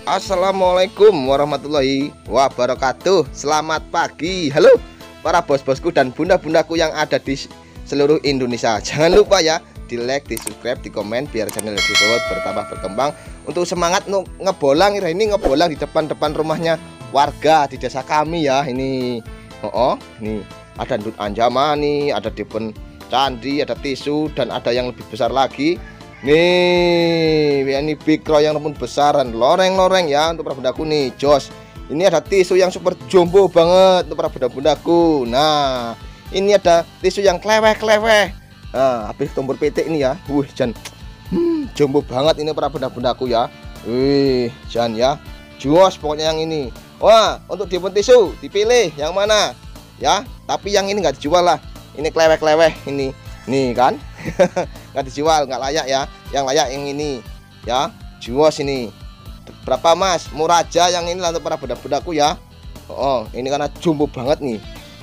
Assalamualaikum warahmatullahi wabarakatuh. Selamat pagi. Halo para bos-bosku dan bunda-bundaku yang ada di seluruh Indonesia. Jangan lupa ya, di like, di subscribe, di komen biar channel Growth bertambah berkembang. Untuk semangat ngebolang ini ngebolang di depan rumahnya warga di desa kami ya. Ini ini ada ndut anjamani, ada dipun candi, ada tisu, dan ada yang lebih besar lagi. Nih, ini big crow yang rempun besaran, loreng-loreng ya untuk para bundaku nih, jos. Ini ada tisu yang super jumbo banget untuk para bunda-bundaku. Nah, ini ada tisu yang kleweh-kleweh. Nah, habis tumbur petik ini ya. Jan, jumbo banget ini para bunda-bundaku ya. Jan ya, jos pokoknya yang ini. Wah, untuk dipun tisu dipilih yang mana ya? Tapi yang ini nggak dijual lah. Ini kleweh-kleweh ini. Nih kan. Nggak dijual, nggak layak ya. Yang layak yang ini ya, juos ini. Berapa mas? Murah aja yang ini untuk para bunda-bundaku ya. Ini karena jumbo banget nih.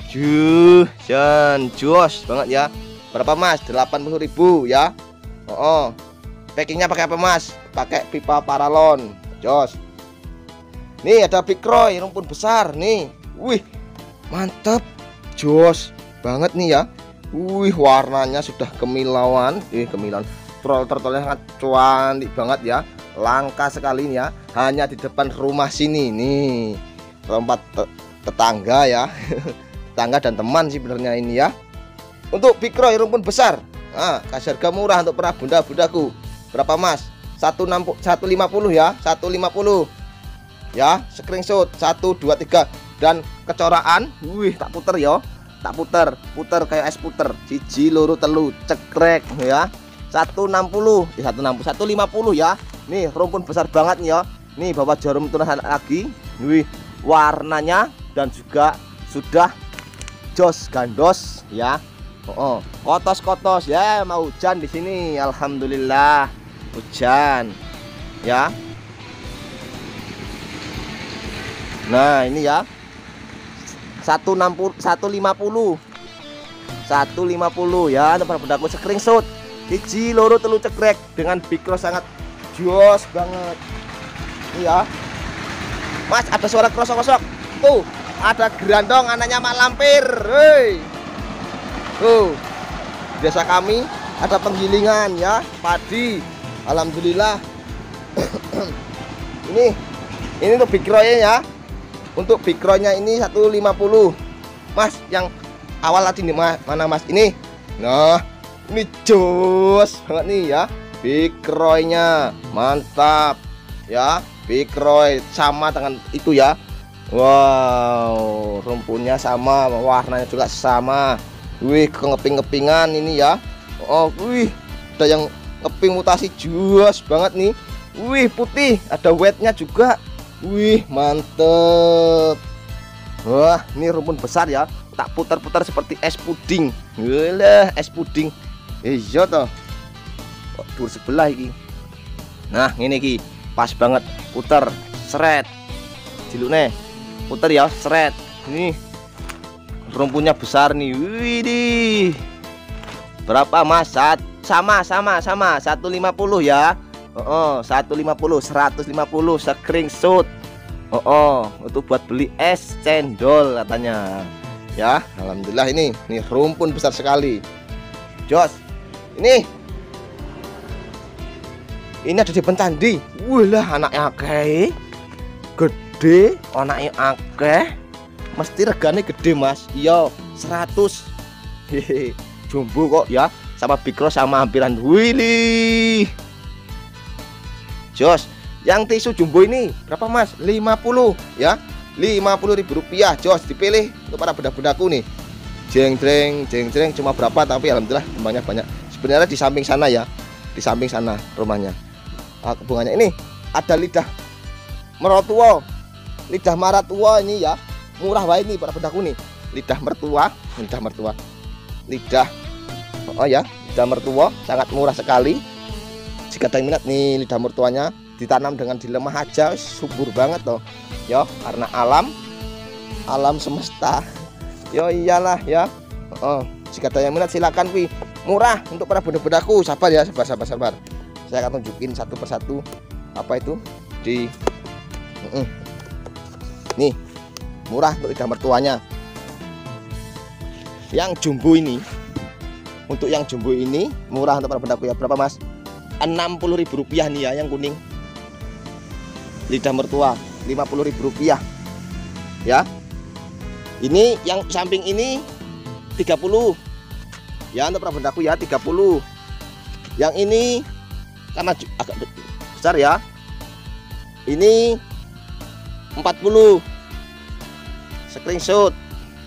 Juos banget ya. Berapa mas? 80.000 ya. Packingnya pakai apa mas? Pakai pipa paralon. Jos. Nih ada big crow rumpun besar nih. Wih, mantap. Jos banget nih ya. Wih, warnanya sudah kemilauan. Kemilauan. Troll-trollnya sangat cantik banget ya. Langka sekali nih ya. Hanya di depan rumah sini nih. Tempat tetangga ya. Tetangga dan teman sih benernya ini ya. Untuk big crow rumpun besar. Nah, kasih harga murah untuk para bunda-bundaku. Berapa mas? 150 ya. 150 ya. Screenshot 1 2 3 dan kecoraan. Wih, tak puter ya. Tak puter kayak es puter. Siji loro telu cekrek ya. 160 150 ya. Nih rumpun besar banget nih ya. Nih bawa jarum tunahan lagi. Wih, warnanya dan juga sudah jos gandos ya. Kotos ya, mau hujan di sini. Alhamdulillah hujan ya. Nah, ini ya. 150 ya untuk para bundaku. Screenshot siji loro telu cekrek dengan big crow sangat jos banget. Iya mas, ada suara krosok-krosok tuh, ada gerandong anaknya mak lampir. Hei tuh, desa kami ada penggilingan ya padi. Alhamdulillah. ini untuk big crow ya. Untuk big crow-nya ini 150 mas. Yang awal tadi nih mana mas? Ini. Nah, ini jos banget nih ya. Big crow-nya mantap ya. Big crow sama dengan itu ya. Wow, rumpunnya sama, warnanya juga sama. Wih, ngeping-ngepingan ini ya. Wih, ada yang ngeping mutasi jos banget nih. Wih, putih, ada wetnya juga. Wih, mantep. Wah, ini rumpun besar ya. Tak putar-putar seperti es puding. Walah, es puding. Iya toh. Dur sebelah iki. Nah, ini ki pas banget puter, seret. Dilune. Puter ya, seret. Ini rumpunnya besar nih. Widih. Berapa Mas? Sama 150 ya. 150 screenshot. Untuk buat beli es cendol katanya ya. Alhamdulillah ini rumpun besar sekali. Jos. Ini ada di pencandi. Wah, anaknya akeh. Gede, anaknya akeh. Mesti regane gede, Mas. Iya, 100. Hehe. Jumbo kok ya. Sama big crow sama hampiran. Wilih. Jos, yang tisu jumbo ini berapa mas? 50 ya, 50.000 rupiah. Jos, dipilih untuk para bunda-bundaku nih. Jeng jeng cuma berapa tapi alhamdulillah jumlahnya banyak. Sebenarnya di samping sana ya, di samping sana rumahnya. Bunganya ini ada lidah mertua, lidah maratua ini ya, murah wae ini para bundaku nih. Lidah mertua, lidah mertua sangat murah sekali. Jika ada yang minat nih lidah mertuanya, ditanam dengan dilemah aja, subur banget toh ya, karena alam semesta. Yo iyalah ya. Jika ada yang minat silakan wi, murah untuk para bunda-bundaku. Sabar ya, sabar. Saya akan tunjukin satu persatu apa itu di Nih, murah untuk lidah mertuanya. Yang jumbo ini, untuk yang jumbo ini murah untuk para bundaku ya. Berapa Mas? Rp60.000 nih ya, yang kuning. Lidah mertua Rp50.000 ya. Ini yang samping ini 30 ya, untuk para bundaku ya, 30. Yang ini karena agak besar ya, ini 40. Screenshot.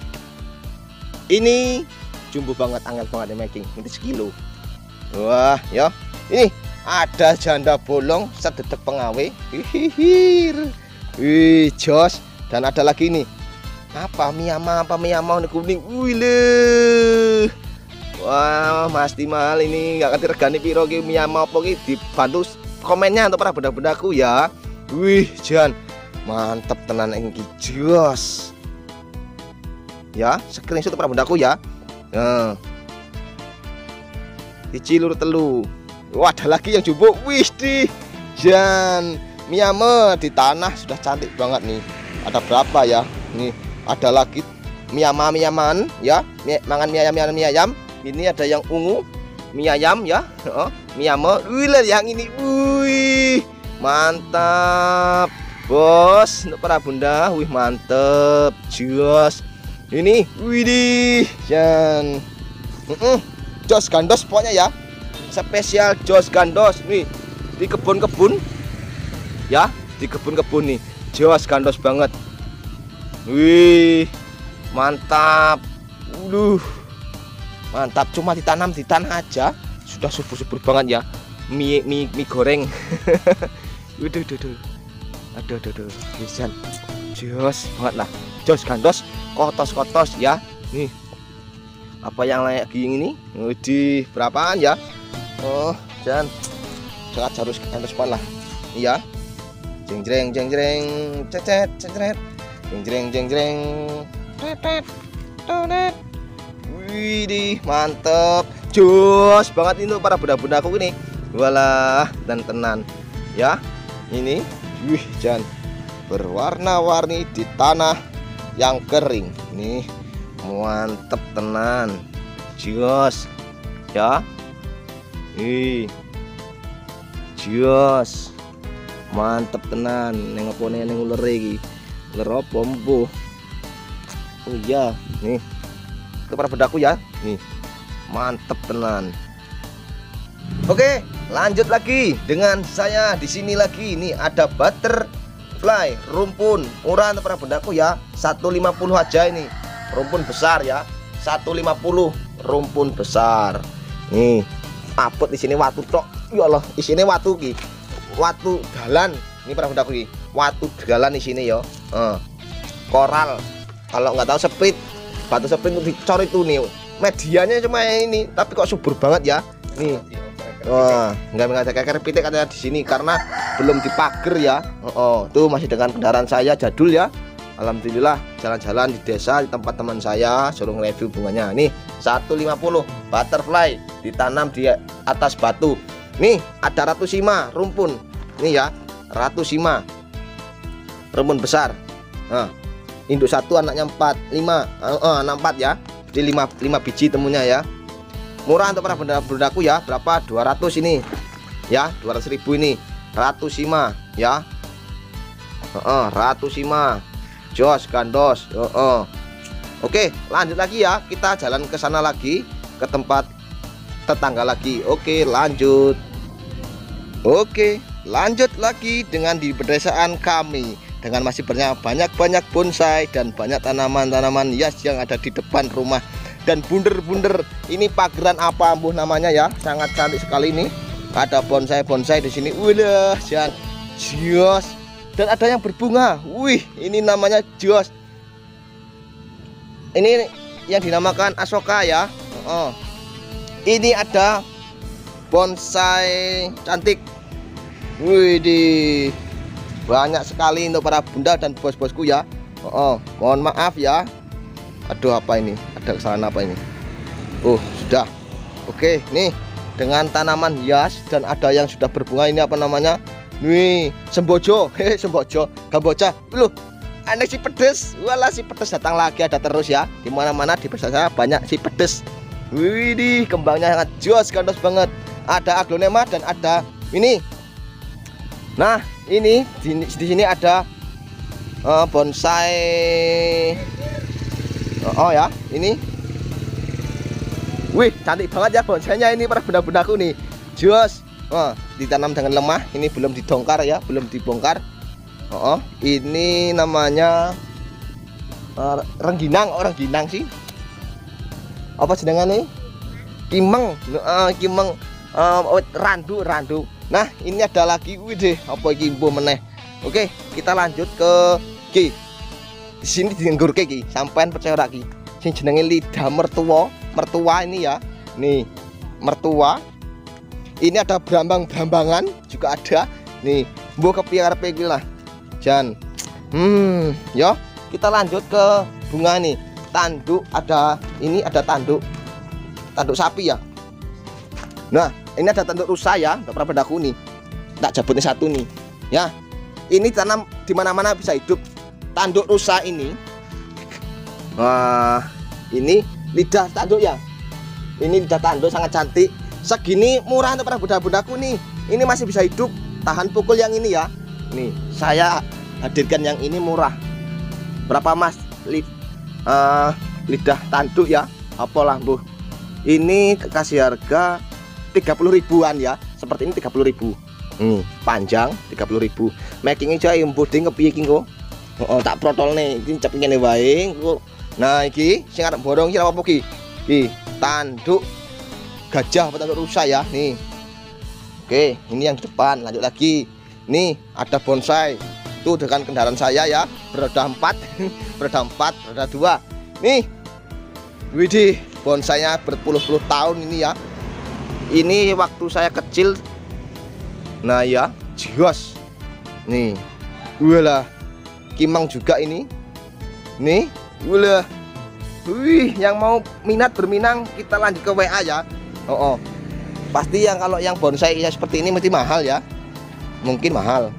Ini jumbo banget, angel banget di making. Ini sekilo. Wah ya, ini ada janda bolong sedetek pengawe. Hihir. Wih jos. Dan ada lagi nih, apa miyama nih kuning. Wih le. Wah pasti mahal ini, nggak ngerti regane piro ki miyama apa ki, dibantu komennya untuk para benda-bendaku ya. Wih jan mantep tenan iki jos ya. Screenshot untuk para bendaku ya. Nah, dicilur telu. Wah ada lagi yang jumbo. Wih di jan miyama di tanah sudah cantik banget nih. Ada berapa ya? Nih ada lagi miyaman ya, mangan mie ayam. Ini ada yang ungu mie ayam ya. Miyama. Wih yang ini. Wih mantap bos untuk para bunda. Wih mantep jos ini. Widih jan jos gandos pokoknya ya, spesial jos gandos nih di kebun-kebun ya, di kebun-kebun nih jos gandos banget. Wih mantap. Mantap, cuma ditanam di tanah aja sudah subur-subur banget ya. Mie goreng. Aduh, bisa jos banget lah. Jos gandos, kotos ya. Nih, apa yang layak gini ini? Di berapaan ya? Oh, dan sangat harus lah. Iya. Jeng cecet, jeng tonet. Widih mantep, jos banget ini para bunda-bundaku ini. Walah dan tenan ya. Ini wih jan berwarna-warni di tanah yang kering. Nih mantep tenan, jos ya. Jos mantep tenan. Neng opone neng uler iki. Uler opo mbuh? Oh iya, nih itu para bendaku ya. Nih mantep tenan. Oke, lanjut lagi dengan saya di sini lagi. Ini ada butterfly rumpun murah untuk para bendaku ya. 150 aja ini. Rumpun besar ya. 150 rumpun besar. Nih, apot di sini watu tok. Ya Allah, di sini watu ki. Watu dalan. Ini para bendaku ki. Watu dalan di sini ya. Koral. Kalau nggak tahu sprit, batu sprit untuk dicor itu nih. Medianya cuma ini, tapi kok subur banget ya. Nih. Wah, nggak ada keker pitik katanya di sini karena belum dipager ya. Tuh masih dengan kendaraan saya jadul ya. Alhamdulillah jalan-jalan di desa di tempat teman saya, suruh review bunganya. Nih 150 butterfly ditanam di atas batu. Nih ada Ratsusima rumpun. Nih ya, Ratsusima rumpun besar. Nah, induk satu anaknya 4 ya. Jadi 5 biji temunya ya. Murah untuk para benda-bendaku ya. Berapa? 200 ini ya, 200.000 ini Ratsusima ya. Ratsusima jos gandos. Oke, lanjut lagi ya. Kita jalan ke sana lagi, ke tempat tetangga lagi. Oke, lanjut lagi dengan di pedesaan kami, dengan masih banyak bonsai dan banyak tanaman-tanaman hias yang ada di depan rumah. Dan bunder-bunder ini pageran apa ambuh namanya ya, sangat cantik sekali nih. Ada bonsai di sini. Wih, jos. Dan ada yang berbunga. Wih, ini namanya jos. Ini yang dinamakan Asoka ya. Ini ada bonsai cantik. Wih, banyak sekali untuk para bunda dan bos-bosku ya. Mohon maaf ya. Aduh, apa ini? Ada kesalahan apa ini? Sudah. Oke, nih dengan tanaman hias dan ada yang sudah berbunga. Ini apa namanya? Nih, sembojo, sembojo, kamboja. Loh, aneh si pedes. Walah, si pedes datang lagi, ada terus ya. Di mana-mana di desa saya banyak si pedes. Widih, kembangnya sangat jos, gandos banget. Ada aglonema dan ada ini. Nah, ini di sini ada bonsai. Oh ya, ini. Wih, cantik banget ya bonsainya ini para bunda-bundaku nih. Jos. Ditanam dengan lemah. Ini belum didongkar ya, belum dibongkar. Ini namanya rengginang, rengginang sih. Apa jenengannya? Kimeng, kimeng, randu. Nah, ini ada lagi, widih, apa iki mbuh meneh. Oke, kita lanjut ke Ki. Di sini dienggurke Ki, sampean percaya ora Ki? Sing jenenge lidah mertua ini ya. Nih, mertua. Ini ada brambang-brambangan juga ada. Nih, mbuh kepiye karepe iki lah. Jan. Yo, kita lanjut ke bunga nih. Tanduk ada, ini ada tanduk sapi ya. Nah, ini ada tanduk rusa ya, para pedaku nih. Tak jabutnya satu nih. Ya. Ini tanam di mana-mana bisa hidup. Tanduk rusa ini. Wah, ini lidah tanduk ya. Ini lidah tanduk sangat cantik. Segini murah untuk para bunda-bundaku nih. Ini masih bisa hidup, tahan pukul yang ini ya. Nih, saya hadirkan yang ini murah. Berapa Mas? Lidah tanduk ya. Apalah, Bu. Ini kasih harga 30 ribuan ya. Seperti ini 30 ribu. Panjang 30 ribu. Making aja emboding kepiye iki kok. Tak protol nih, iki cepet ngene wae. Nah, iki sing arep borong iki apa iki? Iki tanduk gajah atau tanduk rusa ya, nih. Oke, ini yang di depan. Lanjut lagi. Nih, ada bonsai. Tuh dengan kendaraan saya ya, beroda 4, beroda 2. Nih. Widih, bonsainya berpuluh-puluh tahun ini ya. Ini waktu saya kecil. Nah ya, jios. Nih. Walah. Kimang juga ini. Nih, walah. Wih, yang mau berminang kita lanjut ke WA ya. Pasti yang kalau yang bonsai ya seperti ini mesti mahal ya. Mungkin mahal.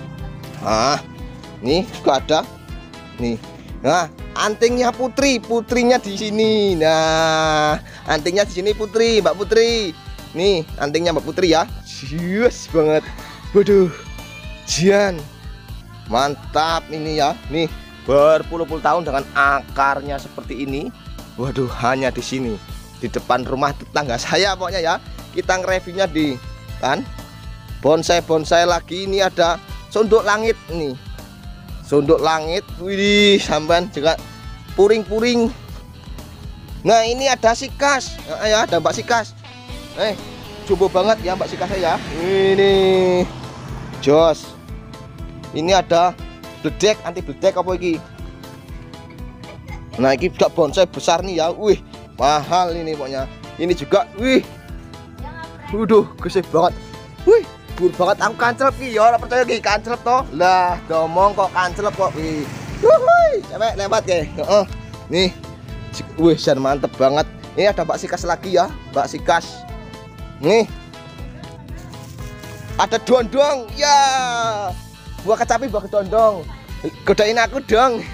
Nih juga ada. Nih. Nah, antingnya putrinya di sini. Nah, antingnya di sini Putri, Mbak Putri. Nih, antingnya Mbak Putri ya. Yes banget. Waduh. Jian. Mantap ini ya. Nih, berpuluh-puluh tahun dengan akarnya seperti ini. Waduh, hanya di sini. Di depan rumah tetangga saya pokoknya ya. Kita nge-reviewnya di kan bonsai lagi. Ini ada sondok langit nih. Sondok langit. Wih, sampean juga puring-puring. Nah, ini ada sikas. Ya, ada Mbak Sikas. Jumbo banget ya Mbak Sikas ya. Ini jos. Ini ada bledek, anti bledek apa iki? Nah, ini juga bonsai besar nih ya. Wih, mahal ini pokoknya. Ini juga, wih. Waduh, gede banget. Wih, bur banget aku kancelep ki ya, ora percaya ki kancelep toh. Lah, ngomong kok kancelep kok. Wih. Wuhui, sampai lewat ke. Nih. Wih, jan mantep banget. Ini ada Mbak Sikas lagi ya, Mbak Sikas. Nih. Ada dondong. Ya. Buah kecapi, buah kedondong. Godain aku dong.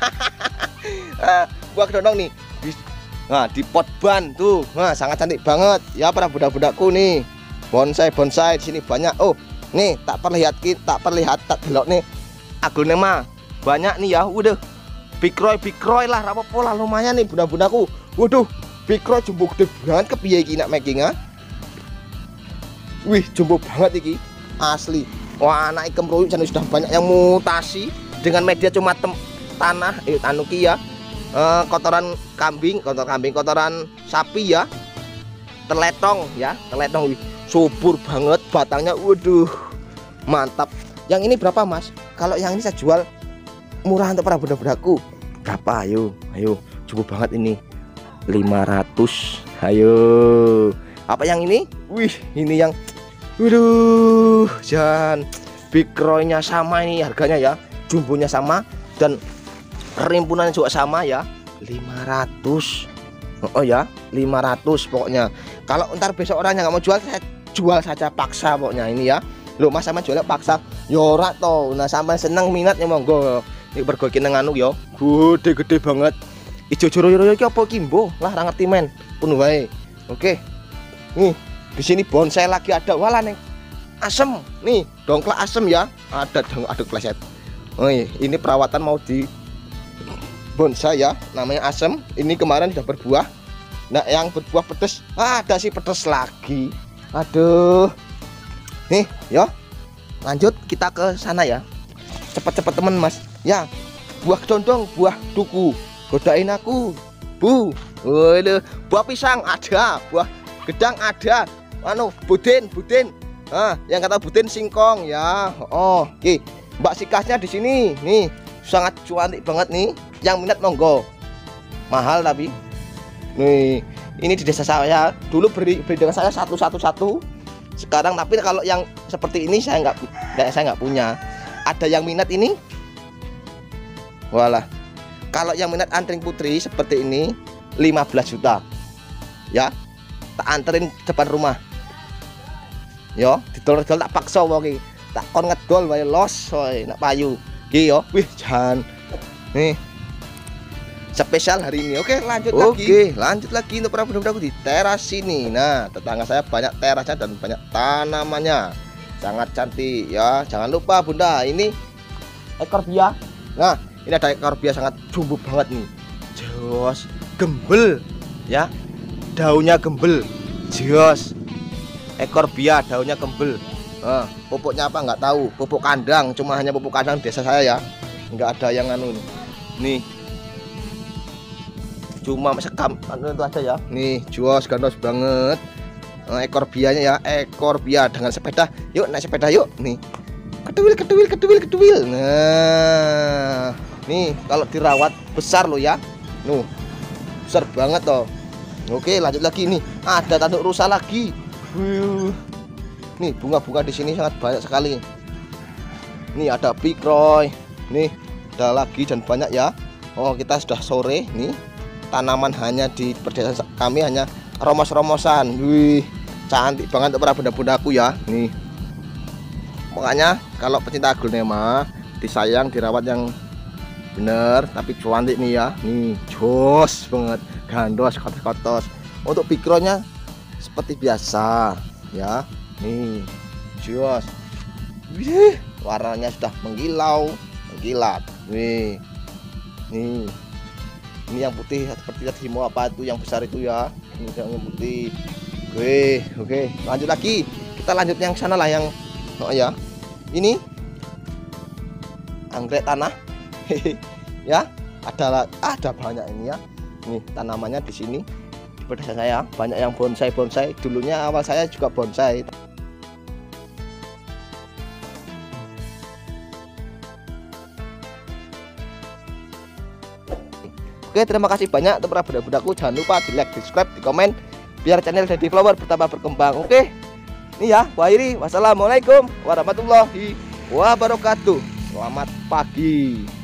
Buah kedondong nih. Nah, di pot ban tuh. Nah, sangat cantik banget ya para budak-budakku nih. Bonsai di sini banyak. Oh, nih tak perlihat delok nih. Aglonema banyak nih ya. Waduh. Big Roy lah, apa pola lumayan nih budak-budakku. Waduh, Big Roy jumbo gede banget kepiye iki nak making ah. Wih, jumbo banget iki. Asli. Wah, anak ikem royuk jan sudah banyak yang mutasi dengan media cuma tanah tanuki ya. Kotoran kambing, kotoran sapi ya. Teletong ya, teletong subur banget batangnya. Waduh, mantap. Yang ini berapa Mas? Kalau yang ini saya jual murah untuk para budak-budakku. Berapa? Ayo, cukup banget ini. 500. Ayo. Apa yang ini? Wih, ini yang waduh, Jan. Big Roy-nya sama ini harganya ya. Jumbonya sama dan rimpunannya juga sama ya. 500. Oh ya, 500 pokoknya. Kalau ntar besok orangnya nggak mau jual, saya jual saja paksa pokoknya ini ya. Lho Mas sampean jual paksa. Ya ora to. Nah sampean seneng minatnya monggo. Iki mergo iki nang anu ya. Gede-gede banget. Ijo jero-jero iki apa ki mbok? Lah ora ngerti men. Pun wae. Oke. Nih, di sini bonsai lagi ada wala nih. Asem. Nih, dongklak asem ya. Ada kleset. Oh, ini perawatan mau di bonsai ya. Namanya asem. Ini kemarin sudah berbuah. Nah, yang berbuah pedes. Ada sih pedes lagi. Aduh. Nih, ya. Lanjut kita ke sana ya. Cepat-cepat teman Mas. Ya. Buah condong, buah duku. Godain aku, Bu. Waduh, buah pisang ada, buah gedang ada. Anu, budin. Yang kata budin singkong ya. Oh, oke. Mbak Sikasnya di sini. Nih, sangat cantik banget nih. Yang minat monggo. Mahal tapi. Nih, ini di desa saya. Dulu beri dengan saya satu. Sekarang tapi kalau yang seperti ini saya nggak punya. Ada yang minat ini? Walah. Kalau yang minat antring putri seperti ini 15 juta. Ya. Tak anterin depan rumah. Yo, didol-dol tak paksa wae. Tak kon ngedol wae los wae nak payu. Iki yo. Wih, jan. Nih. Spesial hari ini. Oke, lanjut lagi untuk para bunda-bundaku di teras sini. Nah, tetangga saya banyak terasnya dan banyak tanamannya. Sangat cantik ya. Jangan lupa Bunda, ini ekor bia. Nah, ini ada ekor bia sangat jumbo banget nih. Jos, gembel ya. Daunnya gembel. Jos. Ekor bia daunnya gembel. Pupuknya apa nggak tahu. Pupuk kandang, cuma hanya pupuk kandang desa saya ya. Nggak ada yang anu nih. Cuma sekam itu aja ya. Nih, jos gandos banget. Ekor bianya ya, ekor bia dengan sepeda. Yuk naik sepeda yuk. Nih. Keduil. Nah, nih kalau dirawat besar loh ya. Nuh. Besar banget toh. Oke, lanjut lagi nih. Ada tanduk rusa lagi. Nih, bunga-bunga di sini sangat banyak sekali. Nih ada pikroy. Nih, ada lagi dan banyak ya. Oh, kita sudah sore nih. Tanaman hanya di perdesaan kami hanya romos-romosan. Wih, cantik banget untuk para bunda-bundaku ya. Nih. Makanya kalau pecinta aglonema disayang dirawat yang bener tapi cantik nih ya. Nih, jos banget, gandos, kotos. Untuk pikronya seperti biasa ya. Nih, jos. Wih, warnanya sudah mengkilat. Wih. Nih. Ini yang putih seperti tadi mau apa itu yang besar itu ya. Ini yang putih. Oke, lanjut lagi. Kita lanjut yang sana lah yang ya. Ini anggrek tanah. Ya, ada banyak ini ya. Nih tanamannya di sini. Di desa saya banyak yang bonsai. Dulunya awal saya juga bonsai. Oke, terima kasih banyak untuk para bunda-bundaku. Jangan lupa di like, di subscribe, di komen biar channel Daddy Flower bertambah berkembang. Oke. Ini ya, wassalamualaikum warahmatullahi wabarakatuh. Selamat pagi.